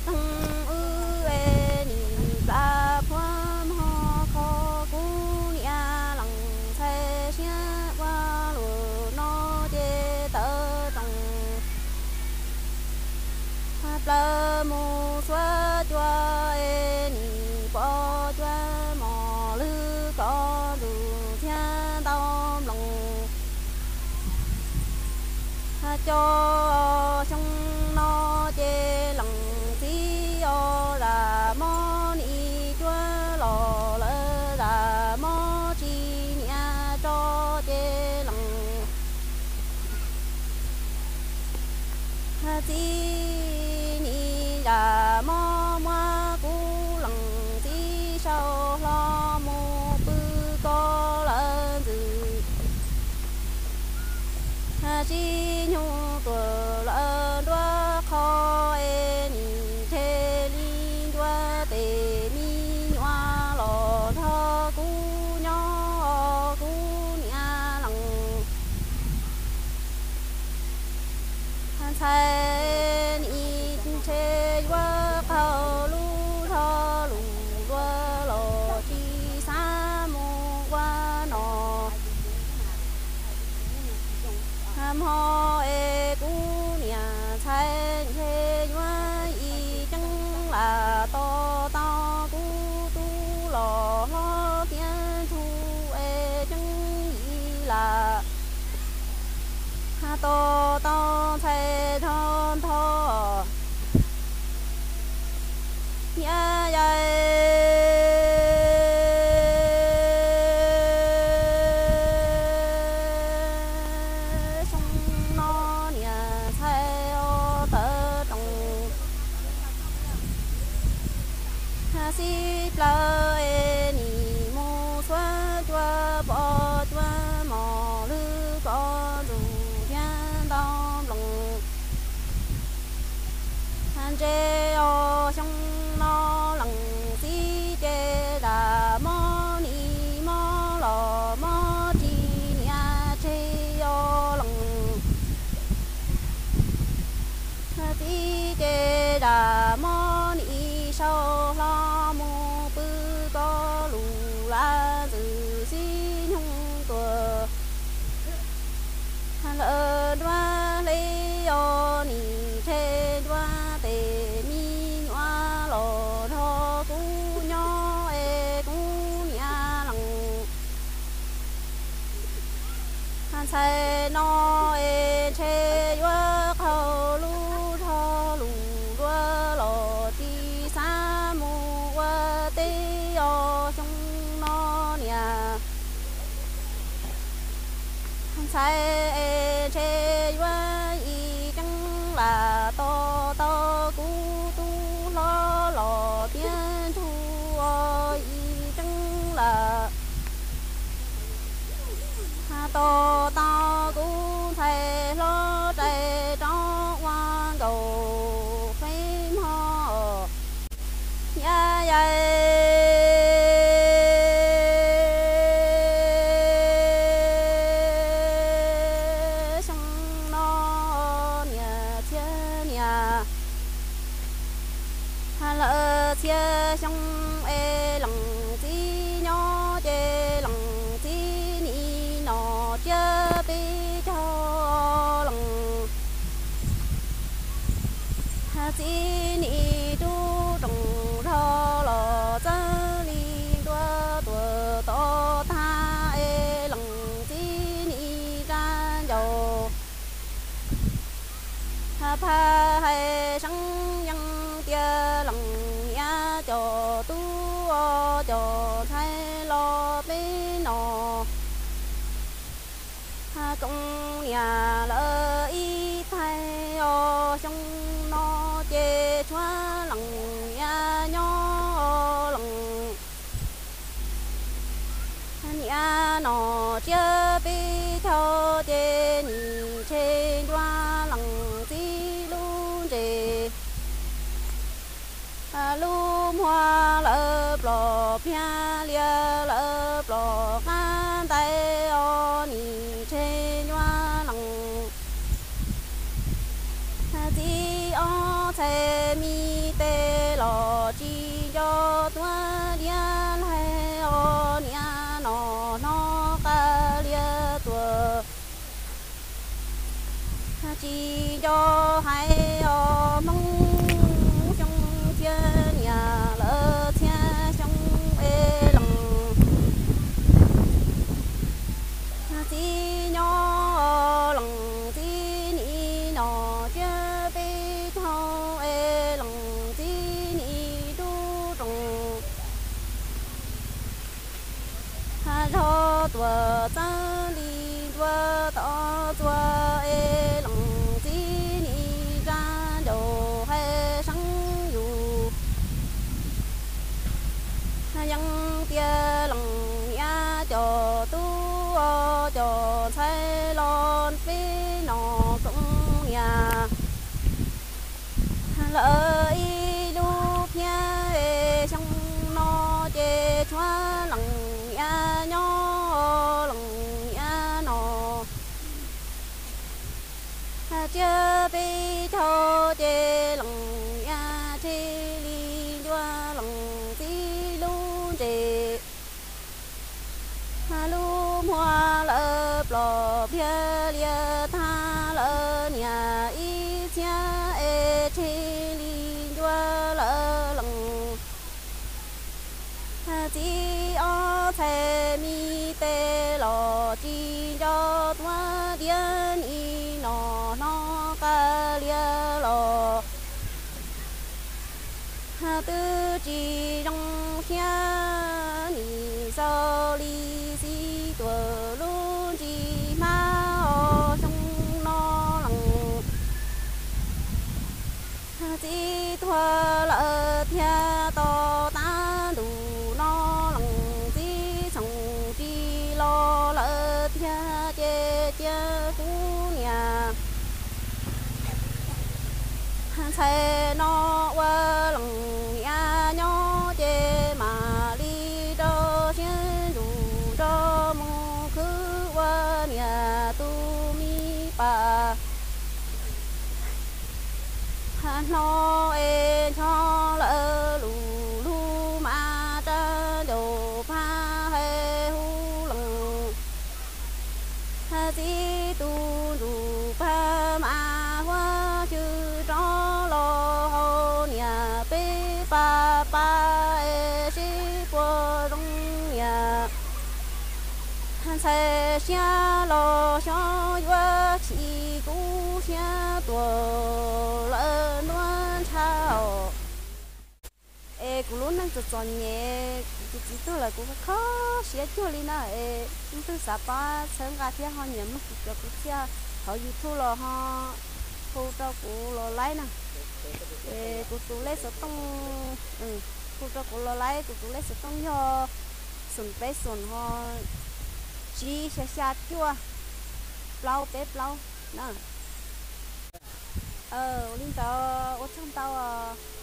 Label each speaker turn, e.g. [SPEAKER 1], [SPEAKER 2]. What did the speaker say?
[SPEAKER 1] thăng ư ê ni ba phàm ho kho cu nia lăng sai xia qua lu no chê tơ trong la mu xoa choa ê ni po choa mò lư có đủ thiên tông lòng cho trong nó chê lòng tí ô là mò ni choa lò lơ là mò chi nia cho chê lòng tí là mò mua cú lòng tí sau lo mua bư có lợn dự chi nhu tuổi lợn đoa kho e ni thế li đoa tê mi hoa lò thơ cú nhỏ cú nia lòng sai ni chê qua khâu lu thơ lu đoa lò chi sa mu qua nọ ham ho e cú nia sai chê qua y chẳng là to to cú tu lò lo tiên thu e chẳng y là ha to to thay thon tho ya ya sông no nia thay ô tơ trong ha si la e ni mu xoa choa bo choa mò lư có đủ thiên tông lòng han chê ô sông no lăng si chê đà mò ni mò lò mò chi nia chê ô lăng si chê đà mò ni sau lo mu bư có lù la dự xin hung tuổi lỡ đoa lấy ô ni chê đoa tê mi hoa lò thô cú nhỏ e cú nia lăng sai no e chê đoa khâu lu thô lu đoa lò chi sa mu qua tê ô trong no nia sai e chê qua y chẳng là to to cú tu lo lò tiên thu y chẳng là to to cú thầy lo trời cho qua cầu phim ho ya ya lỡ chia trong e lòng tí nhỏ chê lòng tí ni nọ chê bi cho lòng tí ni tu trồng thơ lò chơ li đua tuổi to tha e lòng tí ni ra dầu pha hay sáng nhân tia lòng ya cho tu cho thay lo bên nọ công nhà lỡ y thay o trong nó chê choa lòng ya nhỏ lòng ya nọ chê bi theo chê ni chê đoa lòng tí luôn chê lùm hoa lợp lò pia lia lợp lò khăn tay o ni chê đoa lòng tí o chê mi tê chỉ cho hai mong trong thiên nhà lỡ thiên trong ê lòng chỉ nhỏ lòng chỉ ni nhỏ chưa bị thâu ê lòng chỉ ni du trồng ha cho tua chân đi tua to tua ê lòng chỉ ni ra đầu hay sáng dù yang tia lòng ya cho tu cho sai lon phi nó cũng nhà lợi lu phía trong nó chê choa lòng ya nhỏ lòng ya nó chưa bị thô chê lòng ya chê li đoa lòng tí lu chê lu hoa lợp lò bia lia tha lơ nhà y cha e chê li đoa lơ lòng chỉ ở thế mi tê lò chỉ cho tua điên y nó ca lia lò tư chỉ trong khía ni sao li si tua luôn chỉ ma ở trong nó lòng chỉ thua lỡ thia to ta đủ nó lòng chỉ sống chỉ lo lỡ thia chê chê cú nhà xe nó qua lòng nhà nhỏ chê mà đi cho xin đủ cho mong cứ qua nhà tu mi bà nó ê cho lỡ lù lù mà cha đồ pha hay hu lòng chỉ tu đủ pha mà hoa chữ cho lo hô nhà bê pa pa ê sĩ qua rong nhà xe xe lo cho qua chỉ cú xe tua lỡ nuôi chào ê cú luôn năng chọn nhẹ chỉ tôi là cú khó xe cho đi na ê chúng tôi sắp ba sớm cả thiên họ nhầm được cú xe họ YouTube lo họ thu cho cú lo lấy nè ê cú tu lấy số tông thu cho cú lo lấy cú tu lấy số tông cho sườn bé sườn họ chỉ xe xe chua lau bếp lau nè linh tao ở trong tao